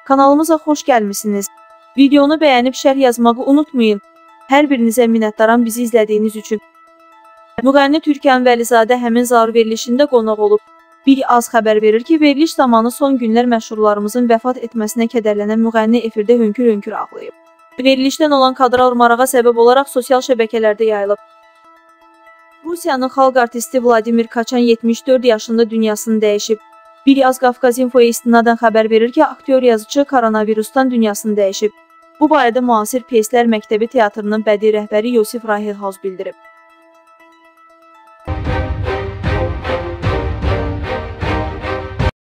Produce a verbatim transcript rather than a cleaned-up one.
Kanalımıza xoş gəlmisiniz. Videonu bəyənib şərh yazmağı unutmayın. Hər birinizə minnətdaram bizi izlədiyiniz üçün. Müğənni Türkan Vəlizadə həmin Zaur verilişində qonaq olub. Bir az xəbər verir ki, veriliş zamanı son günlər məşhurlarımızın vəfat etməsinə kədərlənən müğənni efirdə hönkür-hönkür ağlayıb. Verilişdən olan kadrlar marağa səbəb olaraq sosial şəbəkələrdə yayılıb. Rusiyanın xalq artisti Vladimir Kaçan yetmiş dörd yaşında dünyasını dəyişib. Bir az Qafqaz Infoya istinadən xəbər verir ki, aktyor yazıcı koronavirusdan dünyasını dəyişib. Bu barədə Müasir Pyeslər Məktəbi Teatrının bədii rəhbəri Yosif Rahilhaus bildirib.